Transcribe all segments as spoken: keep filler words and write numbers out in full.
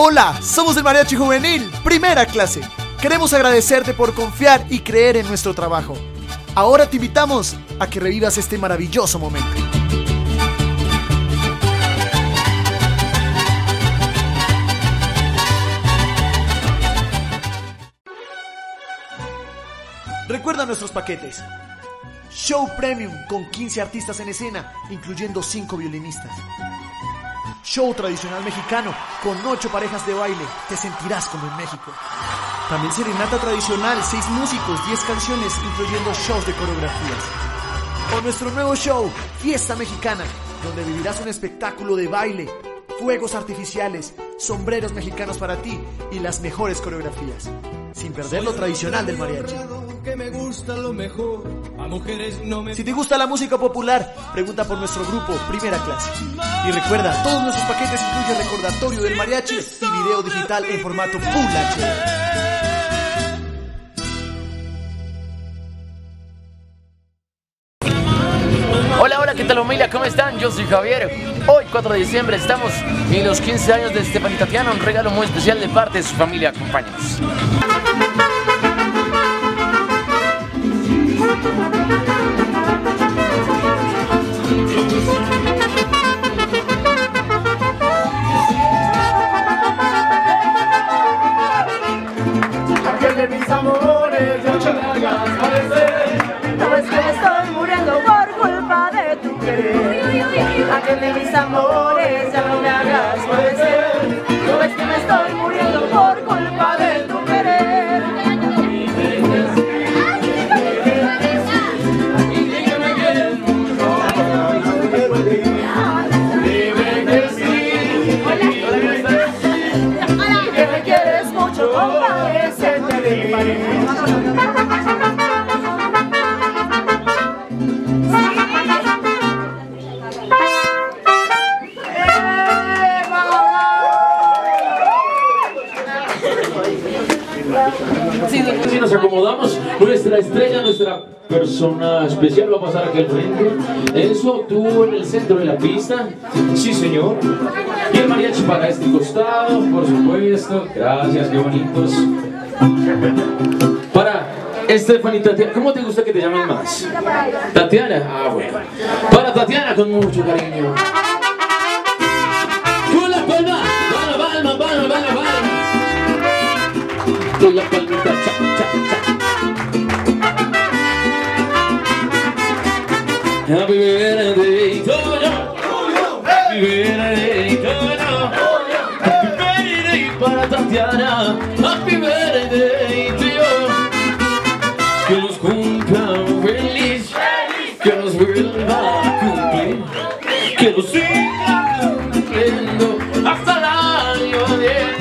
Hola, somos el Mariachi Juvenil, primera clase. Queremos agradecerte por confiar y creer en nuestro trabajo. Ahora te invitamos a que revivas este maravilloso momento. Recuerda nuestros paquetes. Show Premium con quince artistas en escena, incluyendo cinco violinistas. Show tradicional mexicano con ocho parejas de baile, te sentirás como en México. También serenata tradicional, seis músicos, diez canciones, incluyendo shows de coreografías. O nuestro nuevo show, Fiesta Mexicana, donde vivirás un espectáculo de baile, fuegos artificiales, sombreros mexicanos para ti y las mejores coreografías, sin perder lo tradicional del mariachi. Si te gusta la música popular, pregunta por nuestro grupo Primera Clase. Y recuerda, todos nuestros paquetes incluyen recordatorio del mariachi y video digital en formato Full H D. Hola, hola, ¿qué tal familia? ¿Cómo están? Yo soy Javier. Hoy, cuatro de diciembre, estamos en los quince años de Estefan y Tatiana, un regalo muy especial de parte de su familia. Acompáñanos. Aquel de mis amores, ya no me hagas parecer. No es que me estoy muriendo por culpa de tu querer. Aquel de mis amores, ya no me hagas padecer. No es que me estoy muriendo por culpa de tu querer. Y dígame que mucho, dime que sí. Que me quieres mucho, compadecete de mi pareja. Si nos acomodamos, nuestra estrella, nuestra persona especial va a pasar aquí al frente. Eso, tú en el centro de la pista. Sí, señor. Y el mariachi para este costado, por supuesto. Gracias, qué bonitos. Para Estefan y Tatiana, ¿cómo te gusta que te llamen más? Tatiana, ah, bueno. Para Tatiana, con mucho cariño. Con la palma, palma, palma, palma, palma, palma. Con la palmita, cha, cha, cha. Happy birthday to you. Happy birthday to you. Happy birthday para Tatiana. Happy birthday to you. Que nos cumpla feliz, que nos vuelva a cumplir, que nos siga cumpliendo hasta el año diez.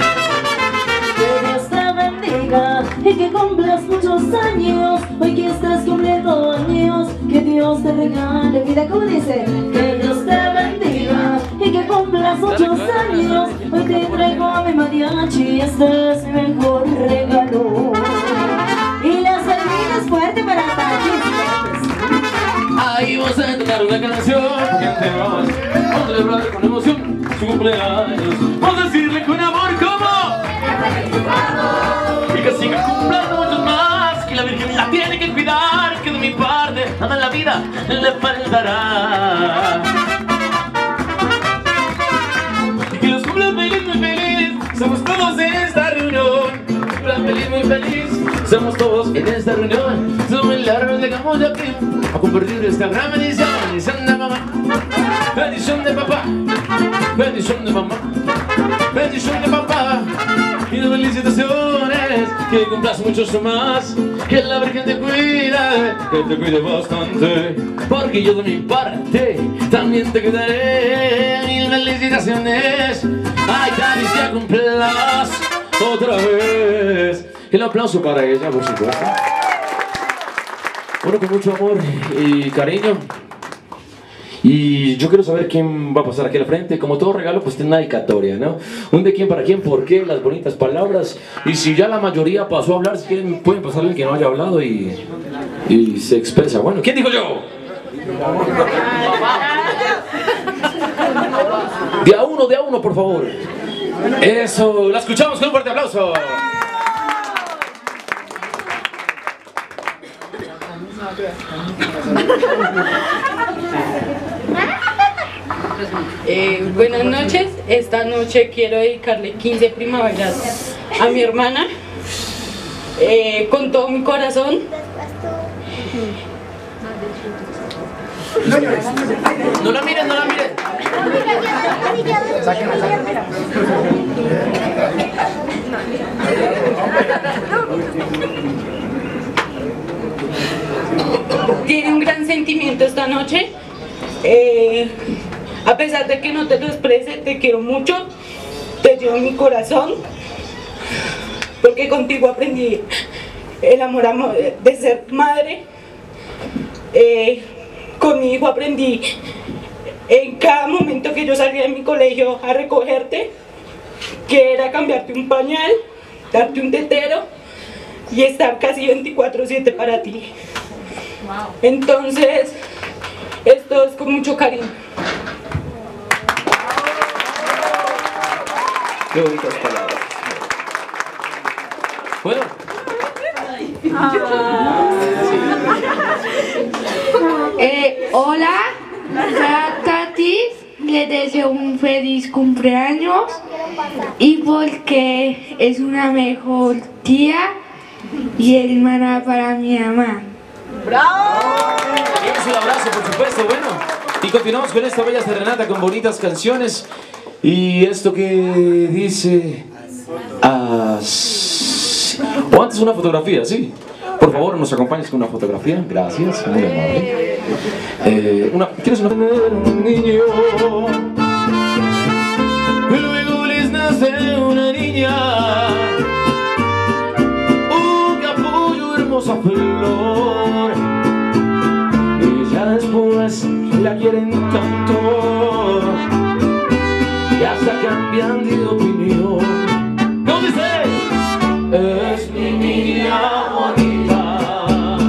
Y que cumplas muchos años, hoy que estás cumpliendo años, que Dios te regale vida, como dice, que Dios te bendiga, y que cumplas muchos años, hoy te traigo a mi mariachi, este es mi mejor regalo. Y las palmitas fuerte para el mariachi. Ahí vamos a cantar una canción, gente, vamos a celebrar con emoción su cumpleaños, vamos a decirle con amor como y que siga cumpliendo muchos más, que la Virgen la tiene que cuidar, que de mi parte nada en la vida le faltará. Y que los cumplan feliz, muy feliz, somos todos en esta reunión. Cumplan feliz, muy feliz, somos todos en esta reunión. Somos la reunión, llegamos de aquí a compartir esta gran bendición. Bendición de mamá, bendición de papá, bendición de mamá, bendición de papá. Y de felicitaciones, que cumplas muchos más, que la Virgen te cuida, que te cuide bastante, porque yo de mi parte también te cuidaré. Mil felicitaciones, ay, Dani, que cumplas otra vez. El aplauso para ella, por supuesto. Bueno, con mucho amor y cariño. Y yo quiero saber quién va a pasar aquí al frente. Como todo regalo, pues tiene una dedicatoria, ¿no? Un de quién para quién, por qué, las bonitas palabras. Y si ya la mayoría pasó a hablar, si quieren, pueden pasar alguien que no haya hablado y, y se expresa. Bueno, ¿quién dijo yo? De a uno, de a uno, por favor. Eso, la escuchamos con un fuerte aplauso. Eh, buenas noches, esta noche quiero dedicarle quince primaveras a mi hermana, eh, con todo mi corazón. No la miren, no la miren. Tiene un gran sentimiento esta noche. Eh, a pesar de que no te lo exprese, te quiero mucho, te llevo en mi corazón, porque contigo aprendí el amor, amor de ser madre. Eh, con mi hijo aprendí en cada momento que yo salía de mi colegio a recogerte, que era cambiarte un pañal, darte un tetero y estar casi veinticuatro siete para ti. Entonces, esto es con mucho cariño. Qué bonitas palabras. Bueno. Eh, hola, a Tati le deseo un feliz cumpleaños y porque es una mejor tía y hermana para mi mamá. Es un abrazo, por supuesto, bueno. Y continuamos con esta bella serenata con bonitas canciones. Y esto que dice... así. O antes una fotografía, sí. Por favor, nos acompañes con una fotografía. Gracias, muy amable. Eh, una, ¿Quieres una? Un niño. Y luego les nace una niña. Un capullo, hermosa flor. Y ya después la quieren tanto que hasta cambian de opinión. ¿Cómo dice? Es mi niña bonita,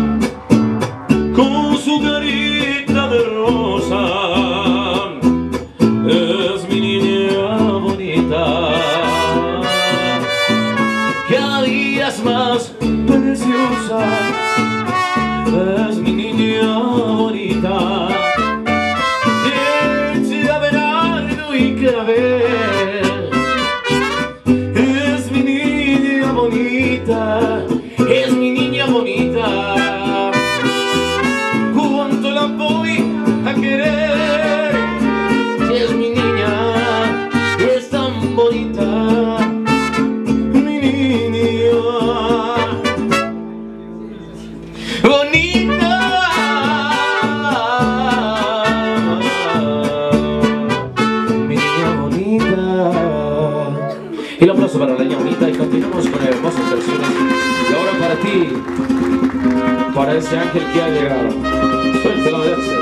con su carita de rosa. Es mi niña bonita, cada día es más preciosa. Es mi niña bonita, de Abelardo y Clavel. Es mi niña bonita, es mi niña bonita. Cuánto la voy a querer. Es mi niña, es tan bonita. Mi niña bonita. Mi niña bonita. Y el aplauso para la niña bonita y continuamos con hermosas versiones. Y ahora para ti, para ese ángel que ha llegado. Suéltela de verse.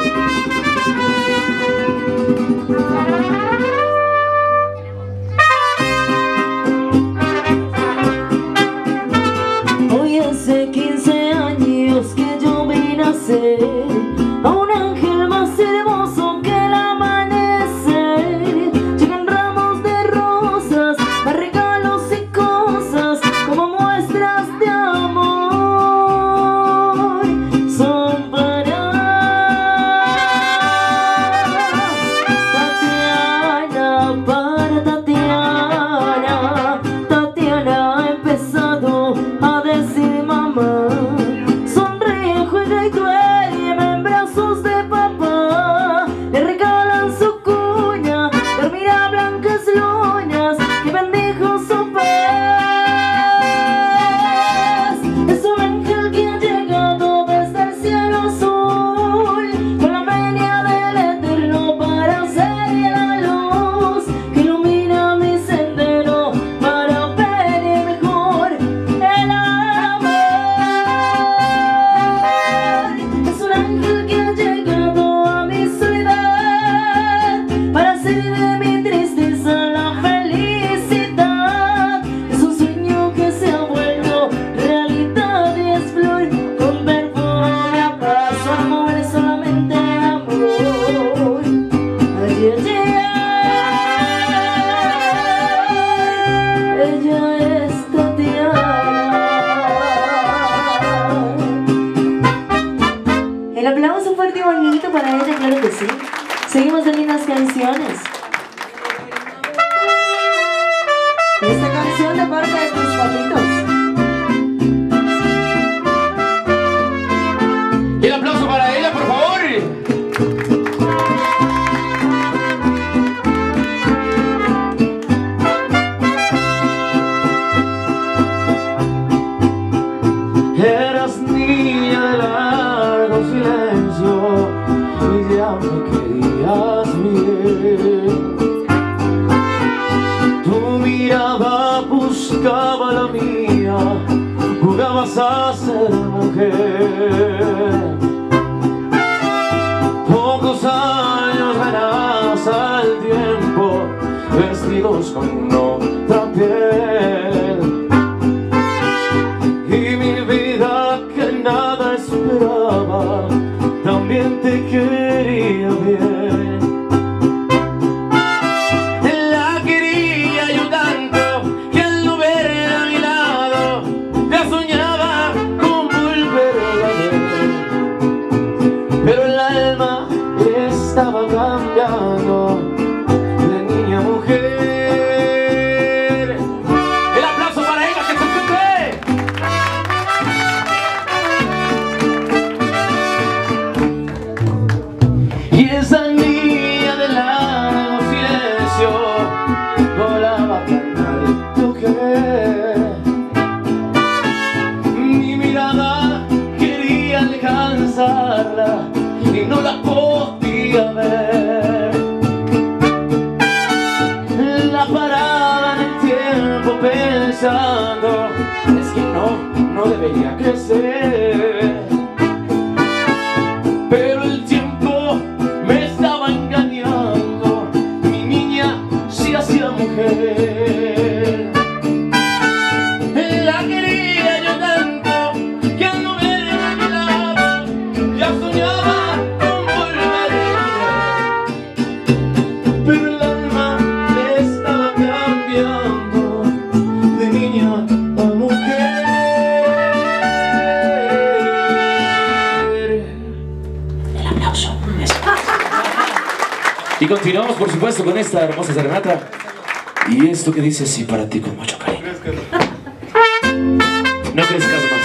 Hoy hace quince años que yo vine a ser a un ángel más hermoso que el amanecer. Llegan ramos de rosas, más regalos y cosas como muestras de amor. Son para Tatiana, para Tatiana. Tatiana ha empezado a decir mamá. Sonríe, juega y duerme, aplauso fuerte y bonito para ella, claro que sí. Seguimos de lindas canciones. Esta canción de parte de tus papitos. Y el aplauso para ella, por favor. Eras niña de largo silencio y ya me querías bien. Tu mirada buscaba la mía, jugabas a ser mujer. Pocos años verás al tiempo, vestidos con otra piel. Y mi vida que nada esperaba, también te quería bien. La quería yo tanto que al no verla a mi lado, ya soñaba con volverla a ver. Pero el alma estaba cambiando de niña a mujer. El aplauso para ella, que se escuche. Y esa niña de largo silencio volaba tan alto que mi mirada quería alcanzarla y no la podía ver. La paraba en el tiempo pensando, es que no, no debería crecer. Pero el tiempo me estaba engañando, mi niña se hacía mujer. La quería yo tanto que al no verla a mi lado, ya soñaba con volverla a ver. Pero el alma me estaba cambiando de niña a mujer. Y continuamos, por supuesto, con esta hermosa serenata. Y esto que dice así para ti con mucho cariño. No crezcas más.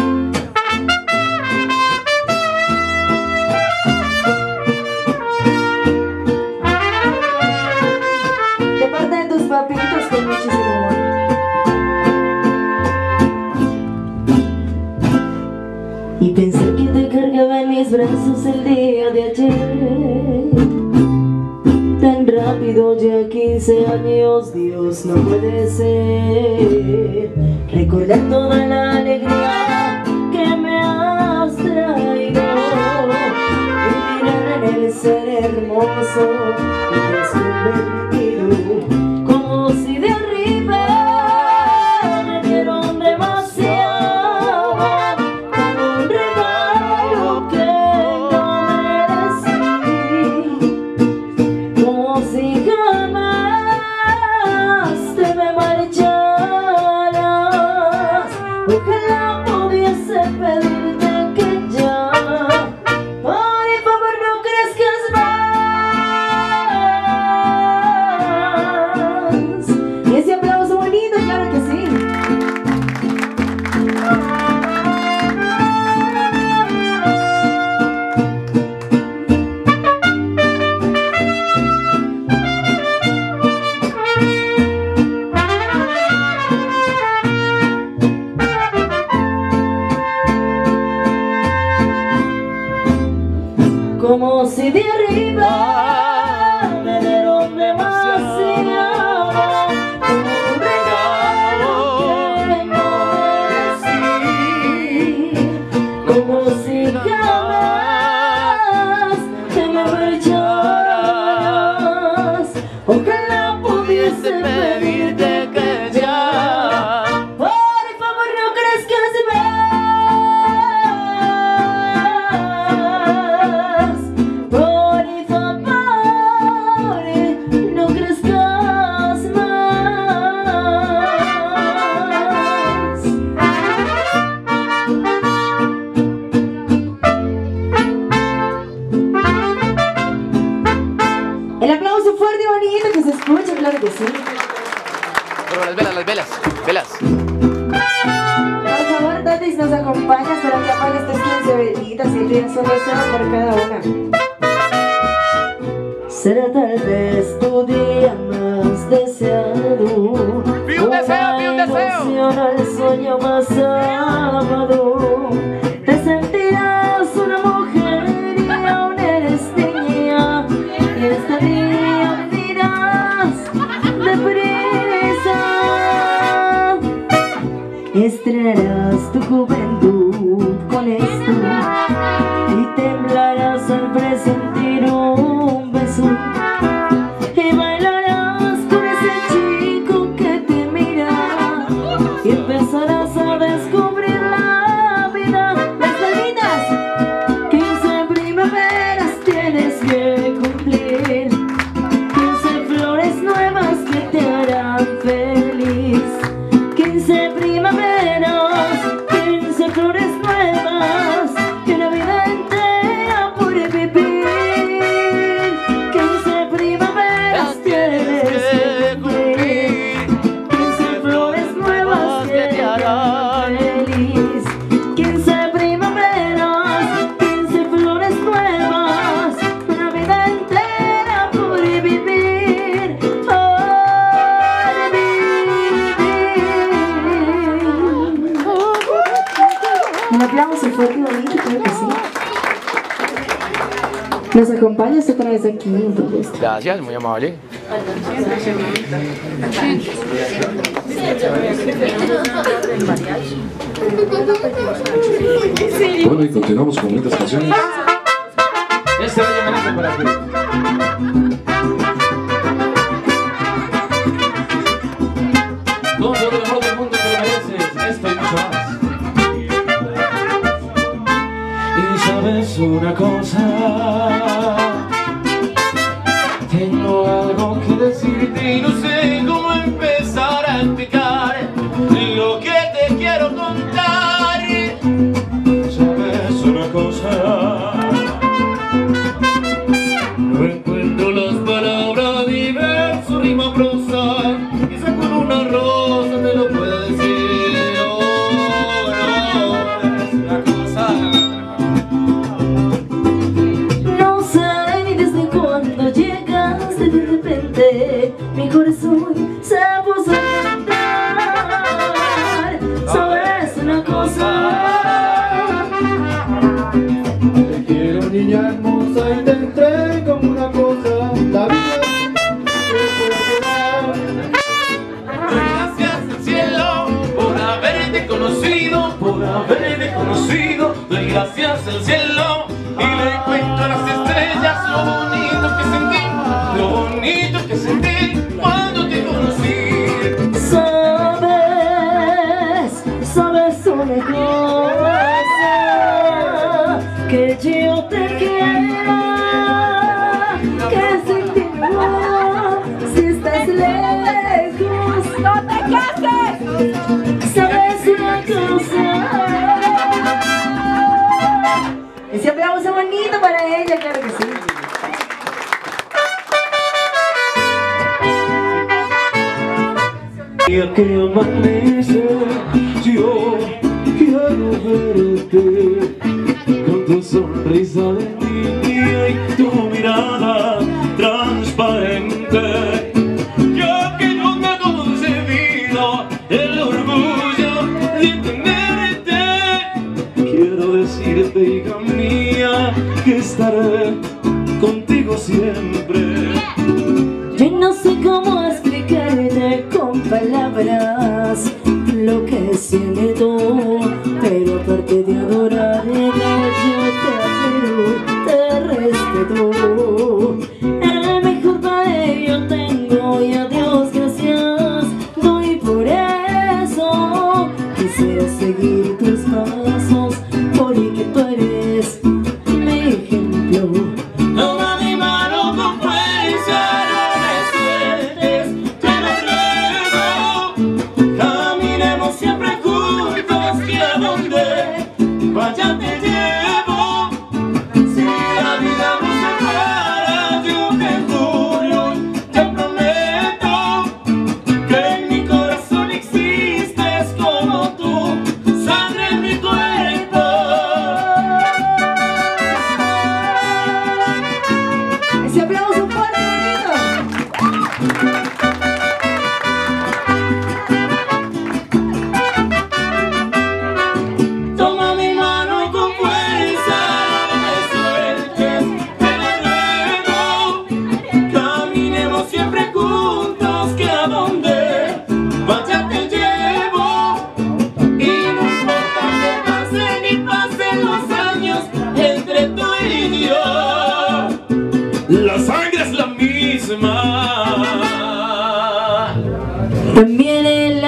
De parte de tus papitos con muchísimo amor. Y pensé que te cargaba en mis brazos el día de ayer. Tan rápido, ya quince años, Dios, no puede ser. Recordar toda la alegría que me has traído y mirar en el ser hermoso que te has convertido. Como si de arriba me dieron demasiado, como un regalo que no merecí. Como si jamás te me marcharas, ojalá pudiese pedirte que ya, por favor, no crezcas más. Y ese aplauso bonito, claro que sí. Como si de arriba me dieron demasiado, como un regalo que no merecí. Como si jamás te me marcharas, ojalá pudiese pedirte que ya, por favor, no crezcas más. Por favor, no crezcas más. de velitas y pienso un deseo por cada una. Será tal vez tu día más deseado. ¡Vi un deseo, vi un deseo! El sueño más amado. Te sentirás una mujer y aún eres niña. Y este día vivirás deprisa. Estrenarás tu juventud con esto y temblarás al presentir un beso. Y bailarás con ese chico que te mira y empezarás a descubrir la vida. Las palmitas, quince primaveras tienes que cumplir, quince flores nuevas que te harán feliz. Quince primaveras, quince flores nuevas, y una vida entera por vivir. Quince primaveras tienes que cumplir, quince flores nuevas que te harán feliz. Quince primaveras, quince flores nuevas, una vida entera por vivir. Un aplauso fuerte y bonito, creo que sí. ¿Nos acompañas otra vez aquí en propuesta? Gracias, muy amable. Bueno, y continuamos con lindas canciones. Este bello homenaje para ti. Con todo el amor del mundo que lo mereces, esto y mucho más. Y sabes una cosa, tengo algo que decirte y no sé cómo empezar a explicar lo que te quiero contar. Sabes una cosa, no encuentro las palabras, ni verso, rima, prosa, quizá con una rosa te lo pueda decir. Oh, no, es una cosa. No sé ni desde cuándo llegaste, de repente mi corazón se puso a cantar. ¿Sabes una cosa? Te quiero, niña hermosa, y te entrego una cosa. La vida te puede dar. Doy gracias al cielo por haberte conocido, por haberte conocido. Doy gracias al cielo y le cuento a las estrellas lo bonito que sentí, lo bonito que sentí cuando te conocí. Sabes, sabes una cosa, que yo te quiero, que sin ti no, si estás lejos, no te cases. Sabes una cosa. Ese aplauso bonito para ella, claro que sí. Y que amanece, yo quiero verte con tu sonrisa de niña y tu mirada transparente. Yo que nunca he concebido el orgullo de tenerte, quiero decirte, hija mía, que estaré contigo siempre. Yo no sé cómo explicarte con palabras lo que siento, pero aparte de adorarte, yo te adoro, te respeto. El mejor padre yo tengo y a Dios gracias doy por eso. Quisiera seguir tus pasos porque tú eres mi ejemplo. Toma mi mano con fuerza, no me sueltes, te lo ruego. Caminemos siempre juntos, que También el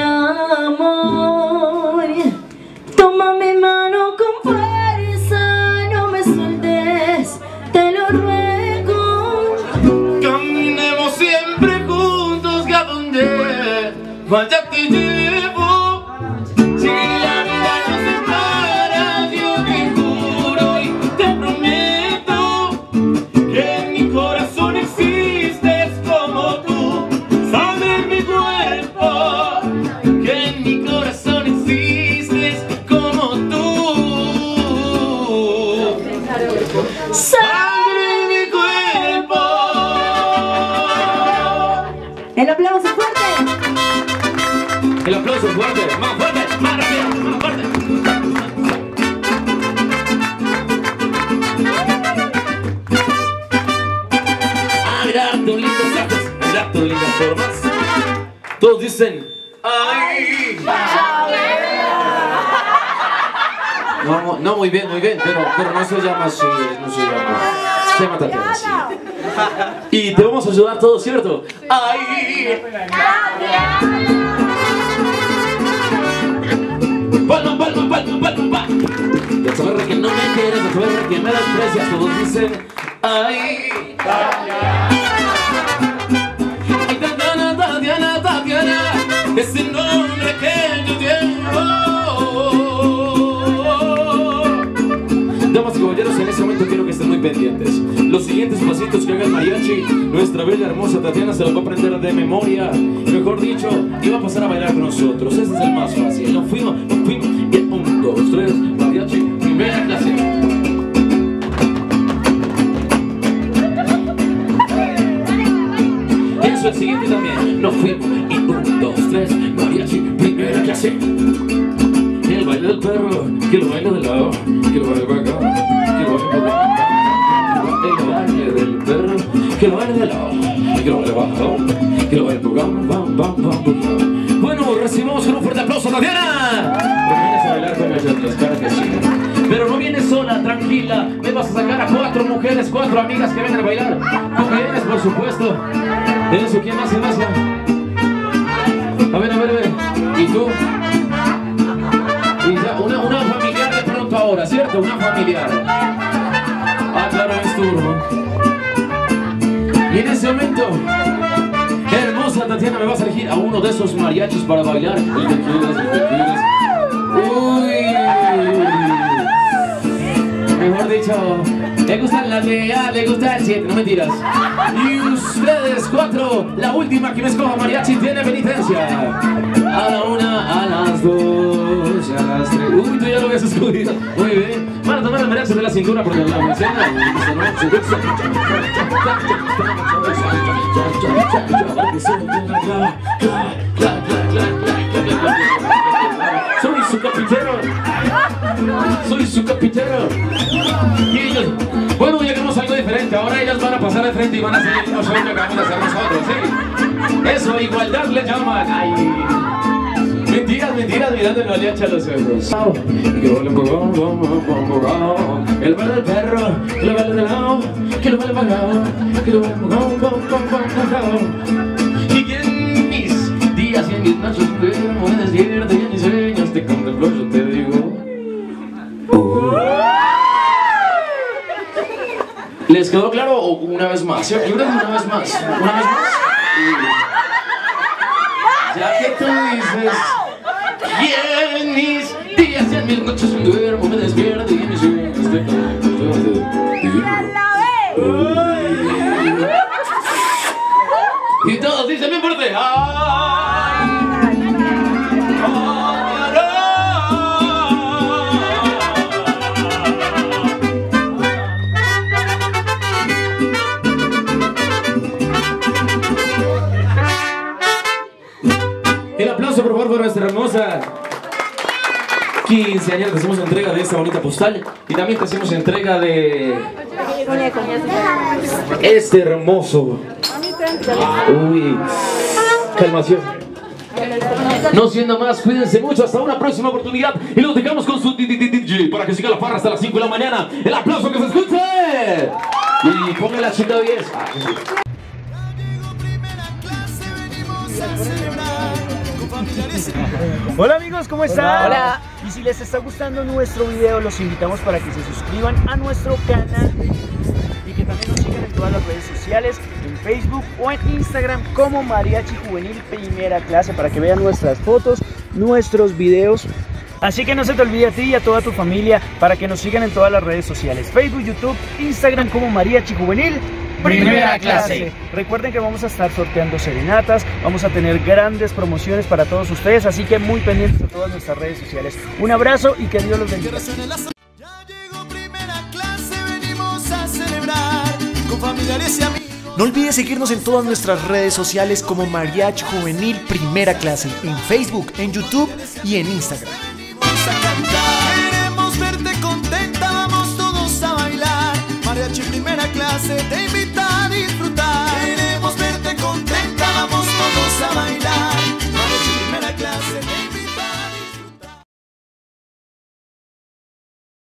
amor. Toma mi mano con fuerza, no me sueltes, te lo ruego. Caminemos siempre juntos, que a donde vaya te llevo. Si la vida nos separa, yo te juro y te prometo que en mi corazón existes como tú. Sabe en mi cuerpo que en mi corazón existes como tú. Sangre en mi cuerpo. El aplauso fuerte. El aplauso fuerte, más fuerte, más rápido, más fuerte. Ah, mira tus lindos ojos, mira tus lindas formas. Todos dicen, ¡ay! No, no, muy bien, muy bien, pero, pero no se llama así, no se llama. Se llama Tatiana así. Y te vamos a ayudar todos, ¿cierto? ¡Ay! Palma, palma, palma, palma, palma. Ya saber que no me quieres, ya saber que me desprecias. Todos dicen, ay, ay, Tatiana, Tatiana, Tatiana, es el nombre que yo llevo. Damas y caballeros, en ese momento quiero que estén muy pendientes. Los siguientes pasitos que haga el mariachi, nuestra bella hermosa Tatiana se los va a aprender de memoria. Mejor dicho, iba a pasar a bailar con nosotros. Ese es el más fácil. Nos fuimos, nos fuimos. Y un, dos, tres, mariachi, primera clase. Eso, el siguiente también. Nos fuimos. Y un, dos, tres, mariachi, primera clase. El baile del perro, que lo baile de lado, que lo baile para acá, que lo baile para acá. El baile del perro, que lo baile de lado, que lo baile para acá, que lo baile para acá, bam, bam, bam, bam. Bueno, recibimos con un fuerte aplauso a Tatiana. Pues vienes a bailar con nosotros, claro que sí. Pero no vienes sola, tranquila. Me vas a sacar a cuatro mujeres, cuatro amigas que vienen a bailar. Tú vienes, por supuesto. Eso, ¿quién más se va? A ver, a ver, a ver. ¿Y tú? Una, una familiar de pronto ahora, ¿cierto? Una familiar. Ah, claro, es turno. Y en ese momento, hermosa Tatiana, me vas a elegir a uno de esos mariachis para bailar. El que quieras, el que quieras. Uy. Mejor dicho, le gustan las de A, le gusta el siete, no mentiras. Y ustedes cuatro, la última que me escoja mariachi tiene penitencia. A la una, a las dos, a las tres. Uy, tú ya lo habías escogido. Muy bien. Van a tomar el mariachi de la cintura porque la menciona. Soy su capitero. Soy su capitero. Y ellos, bueno, llegamos a algo diferente. Ahora ellas van a pasar de frente y van a hacer el mismo show que acabamos de hacer nosotros, ¿sí? Eso, igualdad le llaman. Ay. Mentiras, mentiras, mirando el mariachi a los ojos. El baile del perro, que lo baile de lado, que lo baile pagado, que lo baile pagado. Y que en mis días y en mis noches duermo, me despierto y en mis sueños te contemplo, yo te digo. ¿Les quedó claro o una vez más? Yo creo que una vez más. ¿Una vez más? Ya que tú dices, y en mis días y en mis noches duermo, me despierto y en mis sueños te contemplo. Y todos dicen bien fuerte, ¡ay! El aplauso por favor para nuestra hermosa quinceañera. Te hacemos entrega de esta bonita postal y también te hacemos entrega de este hermoso. Uy, calmación. No siendo más, cuídense mucho, hasta una próxima oportunidad y los dejamos con su D J para que siga la farra hasta las cinco de la mañana. El aplauso que se escuche y ponga la chica diez. Primera clase, venimos a celebrar. Hola amigos, ¿cómo están? Hola. Y si les está gustando nuestro video, los invitamos para que se suscriban a nuestro canal y que también nos sigan en todas las redes sociales, en Facebook o en Instagram como Mariachi Juvenil Primera Clase, para que vean nuestras fotos, nuestros videos. Así que no se te olvide a ti y a toda tu familia para que nos sigan en todas las redes sociales, Facebook, YouTube, Instagram como Mariachi Juvenil Primera Clase. Recuerden que vamos a estar sorteando serenatas, vamos a tener grandes promociones para todos ustedes, así que muy pendientes de todas nuestras redes sociales. Un abrazo y que Dios los bendiga. Ya llegó Primera Clase, venimos a celebrar con familiares y amigos. No olvides seguirnos en todas nuestras redes sociales como Mariachi Juvenil Primera Clase, en Facebook, en YouTube y en Instagram.